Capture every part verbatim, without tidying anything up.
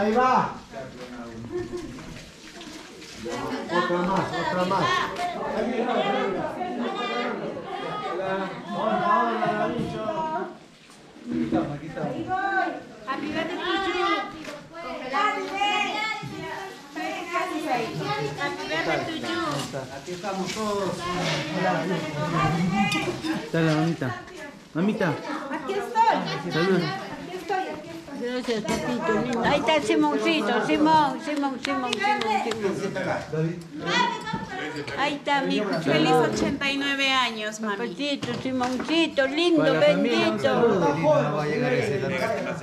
ahí va. Otra más, otra más. Hola, hola, bicho. Aquí estamos, aquí estamos. Ahí voy. Happy birthday to you. Happy birthday to you. Aquí estamos todos. Dale, mamita. Mamita. Aquí estoy. Salud. Aquí estoy, aquí estoy. Gracias, papito lindo. Ahí está el Simoncito, Simón, Simón, Simón, Simón, Simón. Ahí está mi Feliz ochenta y nueve años, mami. papacito, Simoncito, lindo, Para la familia, un bendito. saludo. No va a llegar ese dato.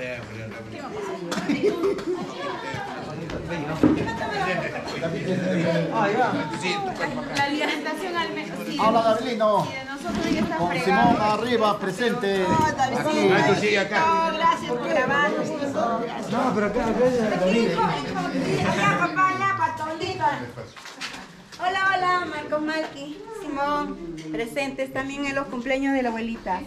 La alimentación al menos. Sí, Hola, Gabrielino. y de nosotros ya está Con fregado. Simón arriba, presente. Aquí. Tú sigue acá. Gracias por grabarnos. No, pero acá, acá, Allá, papá, allá, patolito. Hola, hola, Marco Malki, Simón, presentes también en los cumpleaños de la abuelita.